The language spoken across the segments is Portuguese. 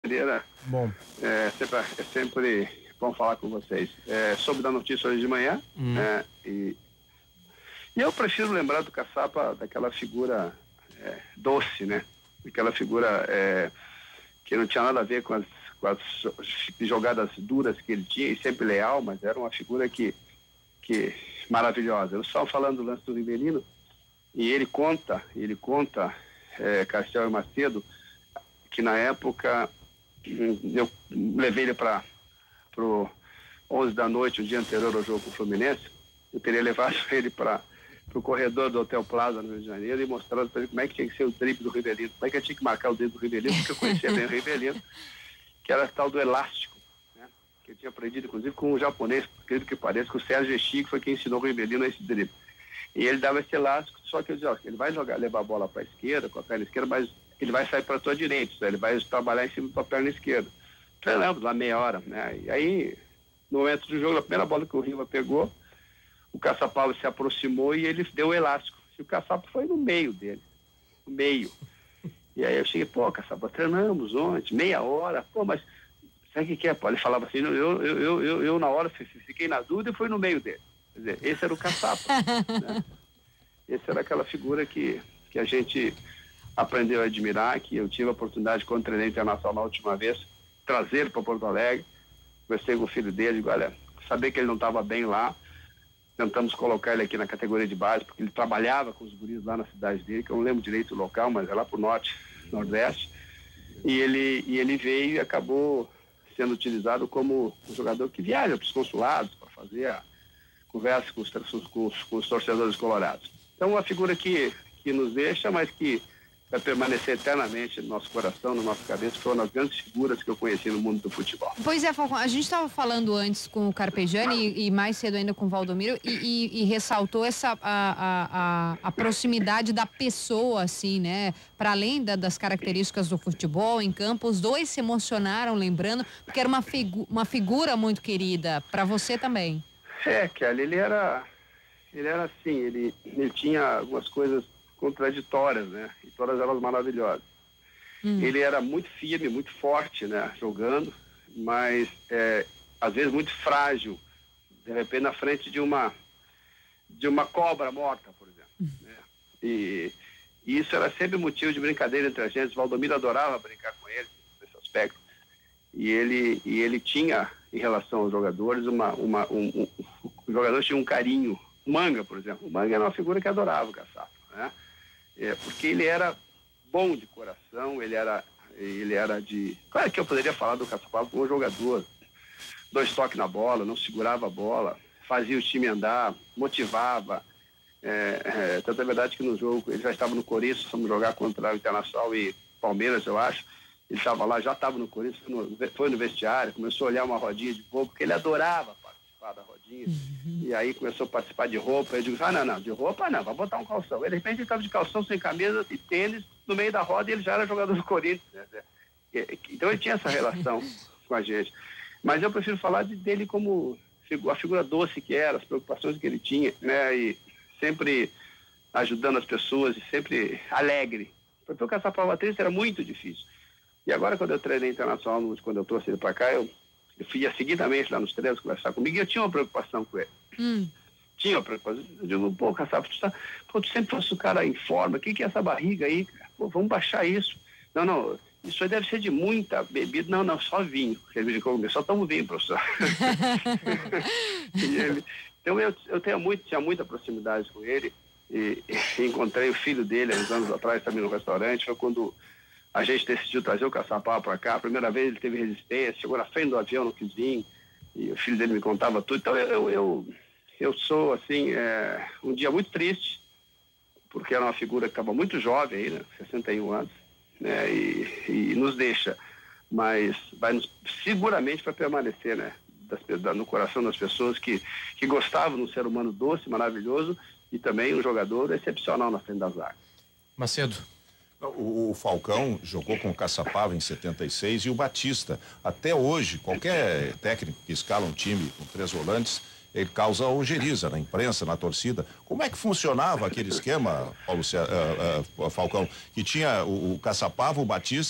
Bom. É sempre bom falar com vocês. Soube da notícia hoje de manhã, e eu prefiro lembrar do Caçapa daquela figura doce, né? Aquela figura que não tinha nada a ver com as jogadas duras que ele tinha, e sempre leal, mas era uma figura que maravilhosa. Eu só falando do lance do Rivelino, e ele conta, Castel e Macedo, que na época eu levei ele para pro 11 da noite, o dia anterior ao jogo com o Fluminense. Eu teria levado ele para o corredor do Hotel Plaza, no Rio de Janeiro, e mostrado para ele como é que tinha que ser o drible do Rivelino, como é que eu tinha que marcar o drible do Rivelino, porque eu conhecia bem o Rivelino, que era tal do elástico, né? Que eu tinha aprendido, inclusive, com um japonês, acredito que pareça, que o Sérgio Echique foi quem ensinou o Rivelino a esse drible. E ele dava esse elástico, só que eu dizia, ele vai levar a bola para a esquerda, com a perna esquerda, mas ele vai sair para a tua direita, ele vai trabalhar em cima da tua perna esquerda. Treinamos lá meia hora, né? E aí, no momento do jogo, a primeira bola que o Riva pegou, o Caçapava se aproximou e ele deu o elástico. E o Caçapa foi no meio dele, no meio. E aí eu cheguei, Caçapa, treinamos ontem, meia hora, mas sabe o que é, Ele falava assim, eu na hora fiquei na dúvida e fui no meio dele. Quer dizer, esse era o Caçapa, né? Esse era aquela figura que a gente aprendeu a admirar, que eu tive a oportunidade, quando treinei internacional na última vez, trazer para Porto Alegre. Conversei com o filho dele, digo, olha, saber que ele não estava bem lá, tentamos colocar ele aqui na categoria de base, porque ele trabalhava com os guris lá na cidade dele, que eu não lembro direito o local, mas é lá pro norte, nordeste, e ele veio e acabou sendo utilizado como um jogador que viaja para os consulados para fazer a conversa com os torcedores colorados. Então, uma figura que nos deixa, mas que vai permanecer eternamente no nosso coração, na nossa cabeça, foi uma das grandes figuras que eu conheci no mundo do futebol. Pois é, Falcão, a gente estava falando antes com o Carpegiani e mais cedo ainda com o Valdomiro e ressaltou a proximidade da pessoa, assim, né? Para além das características do futebol em campo, os dois se emocionaram, lembrando, porque era uma figura muito querida, para você também. Kelly, ele era assim, ele tinha algumas coisas contraditórias, né? E todas elas maravilhosas. Ele era muito firme, muito forte, né? Jogando, mas às vezes muito frágil, de repente na frente de uma cobra morta, por exemplo, né? E isso era sempre motivo de brincadeira entre a gente. O Valdomiro adorava brincar com ele nesse aspecto. E ele tinha, em relação aos jogadores, os jogadores tinham um carinho. O Manga, por exemplo. O Manga era uma figura que adorava o Caçapa, né? Porque ele era bom de coração, ele era de... Claro que eu poderia falar do Caçapa como jogador. 2 toques na bola, não segurava a bola, fazia o time andar, motivava. Tanto é verdade que no jogo, ele já estava no Corinthians, fomos jogar contra o Internacional e Palmeiras, eu acho. Ele estava lá, já estava no Corinthians, foi no vestiário, começou a olhar uma rodinha de roupa, porque ele adorava participar da rodinha. E aí começou a participar de roupa. Eu digo, não, de roupa não, vai botar um calção. E de repente ele estava de calção, sem camisa e tênis, no meio da roda, e ele já era jogador do Corinthians, né? Então ele tinha essa relação com a gente. Mas eu prefiro falar dele como a figura doce que era, as preocupações que ele tinha, né? E sempre ajudando as pessoas e sempre alegre. Porque o Caçapa triste era muito difícil. E agora, quando eu treinei internacional, quando eu trouxe ele para cá, eu ia seguidamente lá nos treinos conversar comigo, e eu tinha uma preocupação com ele. Tinha uma preocupação. Eu digo, Caçapa, tu sempre fosse um cara em forma, o que é essa barriga aí? Vamos baixar isso. Não, isso aí deve ser de muita bebida. Não, só vinho. Ele me disse, só tomo vinho, professor. Então eu tinha muita proximidade com ele, e encontrei o filho dele há uns anos atrás também no restaurante. Foi quando a gente decidiu trazer o Caçapa para cá. A primeira vez ele teve resistência, chegou na frente do avião, não quis vir, e o filho dele me contava tudo. Então eu sou, assim, um dia muito triste, porque era uma figura que estava muito jovem aí, né, 61 anos, né, e nos deixa, mas seguramente vai permanecer, né, no coração das pessoas que gostavam de um ser humano doce, maravilhoso, e também um jogador excepcional na frente da zaga. Macedo. O Falcão jogou com o Caçapava em 76 e o Batista. Até hoje, qualquer técnico que escala um time com 3 volantes, ele causa ojeriza na imprensa, na torcida. Como é que funcionava aquele esquema, Falcão? Que tinha o Caçapava, o Batista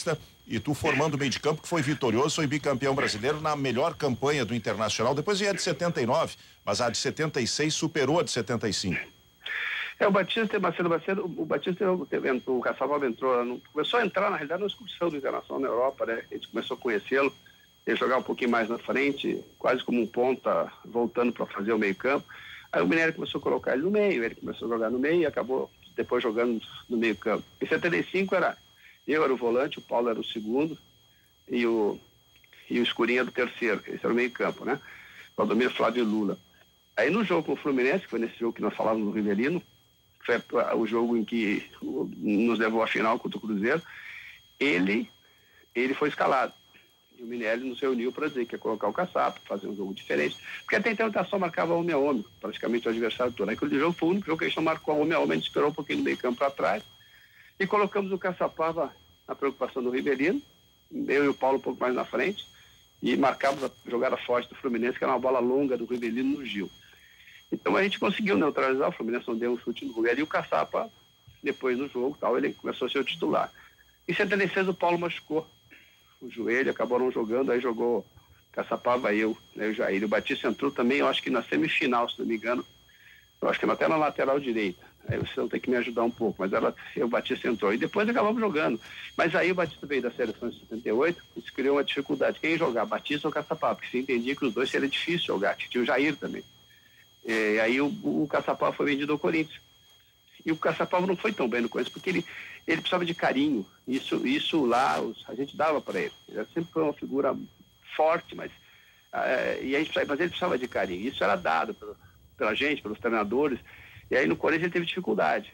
e tu formando o meio de campo que foi vitorioso, foi bicampeão brasileiro na melhor campanha do Internacional, depois veio a de 79, mas a de 76 superou a de 75. O Batista, o Batista, o Caçapava entrou, começou a entrar, na realidade, na excursão do Internacional na Europa, né? A gente começou a conhecê-lo, ele jogava um pouquinho mais na frente, quase como um ponta, voltando para fazer o meio campo. Aí o Minério começou a colocar ele no meio, ele começou a jogar no meio e acabou depois jogando no meio campo. Em 75 eu era o volante, o Paulo era o segundo e o Escurinha era o terceiro, esse era o meio campo, né? Valdomiro, Flávio e Lula. Aí no jogo com o Fluminense, que foi nesse jogo que nós falávamos no Rivelino, foi o jogo em que nos levou à final contra o Cruzeiro, ele foi escalado. E o Minelli nos reuniu para dizer que ia colocar o Caçapa, fazer um jogo diferente. Porque até então ele só marcava homem a homem, praticamente o adversário todo. Aquele jogo foi o único jogo que a gente não marcou homem a homem, a gente esperou um pouquinho no meio campo para trás. E colocamos o Caçapava na preocupação do Rivelino, eu e o Paulo um pouco mais na frente, e marcamos a jogada forte do Fluminense, que era uma bola longa do Rivelino no Gil. Então a gente conseguiu neutralizar, o Fluminense não deu um chute no lugar, e o Caçapa, depois no jogo, ele começou a ser o titular. Em 76 o Paulo machucou o joelho, acabou não jogando, aí jogou Caçapava, eu, né, o Jair. O Batista entrou também, eu acho que na semifinal, se não me engano, eu acho que até na lateral direita. Aí vocês vão ter que me ajudar um pouco, mas o Batista entrou. E depois acabamos jogando. Mas aí o Batista veio da seleção de 78, isso criou uma dificuldade. Quem ia jogar, Batista ou Caçapava? Porque se entendia que os dois seria difícil jogar, tinha o Jair também. E aí o Caçapava foi vendido ao Corinthians. E o Caçapava não foi tão bem no Corinthians, porque ele precisava de carinho. Isso lá, a gente dava para ele. Ele sempre foi uma figura forte, mas ele precisava de carinho. Isso era dado pela gente, pelos treinadores. E aí no Corinthians ele teve dificuldade.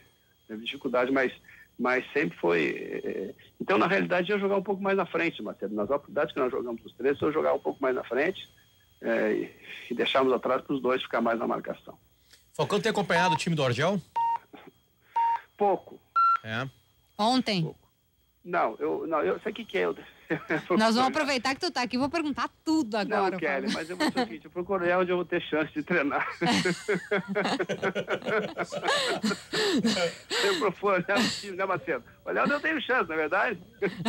Mas sempre foi... Então, na realidade, eu ia jogar um pouco mais na frente, Marcelo. Nas oportunidades que nós jogamos os três, eu jogar um pouco mais na frente e deixarmos atrás para os dois ficar mais na marcação. Falcão tem acompanhado o time do Argel? Pouco. Ontem? Pouco. Não, eu sei o que é. Nós vamos aproveitar que tu tá aqui e vou perguntar tudo agora. Não, Kelly, mas eu vou ser o seguinte, eu procurei onde eu vou ter chance de treinar. Eu procuro olhar o time, né, Marcelo? Olhar onde eu tenho chance, na verdade.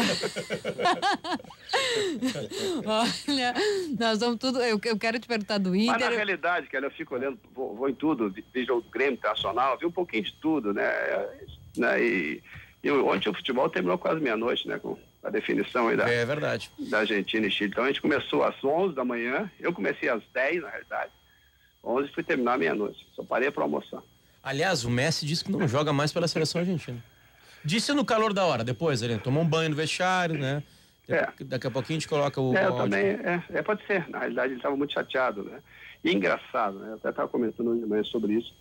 Olha, nós vamos tudo. Eu quero te perguntar do Inter. Mas na realidade, Kelly, eu fico olhando, vou em tudo, vi jogo do Grêmio Internacional, vi um pouquinho de tudo, né? E ontem o futebol terminou quase meia-noite, né? Com a definição aí é verdade. Da Argentina e Chile. Então a gente começou às 11 da manhã, eu comecei às 10, na realidade. 11 fui terminar meia-noite, só parei para almoçar. Aliás, o Messi disse que não joga mais pela seleção argentina. Disse no calor da hora, depois ele tomou um banho no vestiário, né? Daqui a pouquinho a gente coloca o áudio. Também, pode ser. Na realidade ele estava muito chateado, né? E engraçado, né? Eu até estava comentando hoje de manhã sobre isso.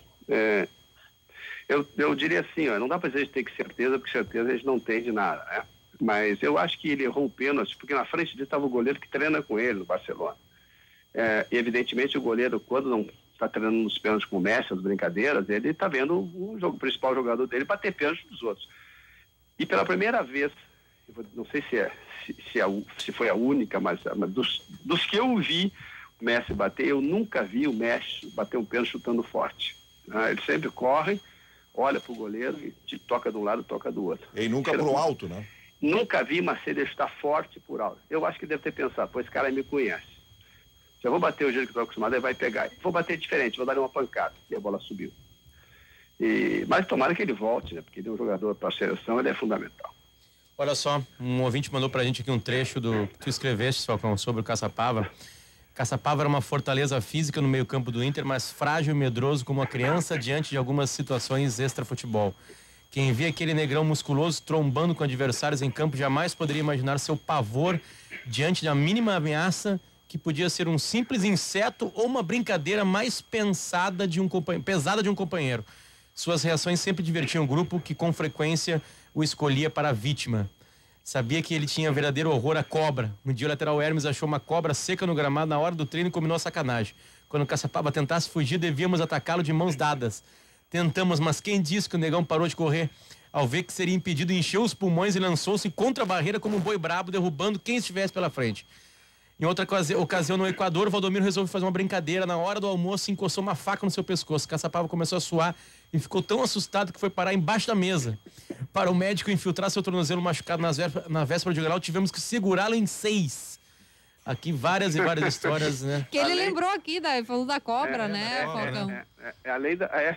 Eu diria assim, não dá para a gente ter certeza, porque certeza a gente não tem de nada, né? Mas eu acho que ele errou o pênalti, porque na frente dele estava o goleiro que treina com ele no Barcelona. E evidentemente o goleiro, quando não está treinando nos pênaltis com o Messi, as brincadeiras, ele está vendo o principal jogador dele bater pênalti dos outros. E pela primeira vez, não sei se foi a única, mas dos que eu vi o Messi bater, eu nunca vi o Messi bater um pênalti chutando forte. Ele sempre corre, olha pro goleiro e te toca de um lado, toca do outro. E nunca pro alto, né? Nunca vi Macedo estar forte por alto. Eu acho que deve ter pensado, esse cara me conhece. Se eu vou bater o jeito que estou acostumado, ele vai pegar. Vou bater diferente, vou dar uma pancada. E a bola subiu. Mas tomara que ele volte, né? Porque ele é um jogador para a seleção, ele é fundamental. Olha só, um ouvinte mandou pra gente aqui um trecho do que tu escreveste, Falcão, sobre o Caçapava. Caçapava era uma fortaleza física no meio-campo do Inter, mas frágil e medroso como uma criança diante de algumas situações extra-futebol. Quem via aquele negrão musculoso trombando com adversários em campo jamais poderia imaginar seu pavor diante da mínima ameaça que podia ser um simples inseto ou uma brincadeira mais pesada de um companheiro. Suas reações sempre divertiam o grupo, que com frequência o escolhia para a vítima. Sabia que ele tinha verdadeiro horror à cobra. Um dia o lateral Hermes achou uma cobra seca no gramado na hora do treino e combinou a sacanagem. Quando o Caçapava tentasse fugir, devíamos atacá-lo de mãos dadas. Tentamos, mas quem disse que o negão parou de correr? Ao ver que seria impedido, encheu os pulmões e lançou-se contra a barreira como um boi brabo, derrubando quem estivesse pela frente. Em outra ocasião no Equador, o Valdomiro resolveu fazer uma brincadeira. Na hora do almoço, encostou uma faca no seu pescoço. Caçapava começou a suar e ficou tão assustado que foi parar embaixo da mesa. Para o médico infiltrar seu tornozelo machucado na véspera de Grenal, tivemos que segurá-lo em 6. Aqui várias e várias histórias, né? Que ele lembrou aqui, falou da cobra, né, Falcão? Além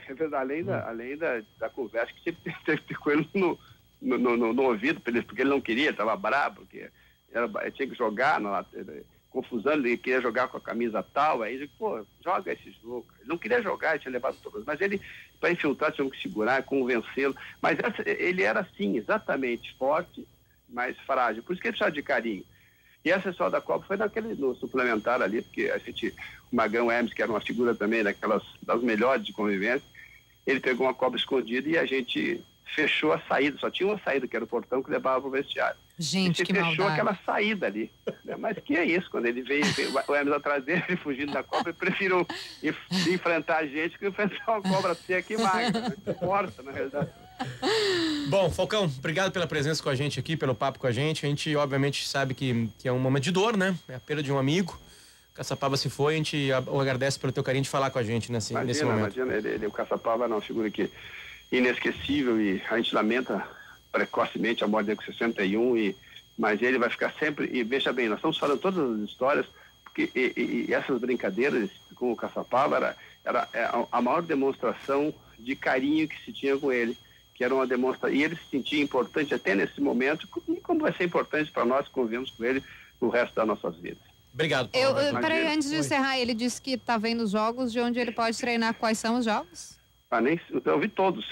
da conversa que sempre teve com ele no ouvido, porque ele não queria, estava bravo, porque tinha que jogar, confusão, ele queria jogar com a camisa tal, aí ele, joga esse jogo. Ele não queria jogar, ele tinha levado todas, mas ele, para infiltrar, tinha que segurar, convencê-lo. Mas ele era assim, exatamente, forte, mas frágil, por isso que ele precisava de carinho. E essa história da Copa foi no suplementar ali, porque o Magrão Hermes, que era uma figura também das melhores de convivência, ele pegou uma cobra escondida e a gente fechou a saída, só tinha uma saída, que era o portão que levava para o vestiário. Gente, que fechou maldade. Aquela saída ali. Mas que é isso, quando ele veio o Hermes atrás dele, fugindo da cobra, ele preferiu enfrentar a gente que enfrentar uma cobra seca e magra, né? Força, na realidade. Bom, Falcão, obrigado pela presença com a gente aqui, pelo papo com a gente. A gente, obviamente, sabe que é um momento de dor, né? É a perda de um amigo. Caçapava se foi, a gente agradece pelo teu carinho de falar com a gente nesse momento. Imagina, o Caçapava era uma figura inesquecível e a gente lamenta precocemente a morte dele com 61, mas ele vai ficar sempre, e veja bem, nós estamos falando todas as histórias, porque e essas brincadeiras com o Caçapava era a maior demonstração de carinho que se tinha com ele, que era uma demonstração, e ele se sentia importante até nesse momento, e como vai ser importante para nós que convivemos com ele no resto das nossas vidas. Obrigado. Peraí, antes de encerrar, ele disse que está vendo os jogos, de onde ele pode treinar. Quais são os jogos? Eu vi todos.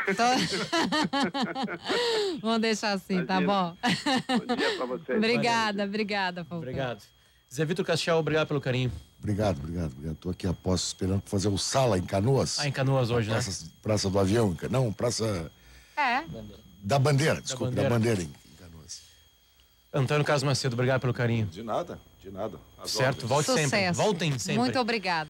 Vamos deixar assim, Imagina. tá bom? Bom dia pra vocês. Obrigada, Falcão. Obrigado. Zé Vitor Castiel, obrigado pelo carinho. Obrigado. Tô aqui a posto esperando pra fazer o Sala em Canoas. Em Canoas hoje, né? Praça do Avião, não, Praça da Bandeira, desculpa, da Bandeira em Canoas. Antônio Carlos Macedo, obrigado pelo carinho. De nada. Certo, volte sempre. Voltem sempre. Muito obrigada.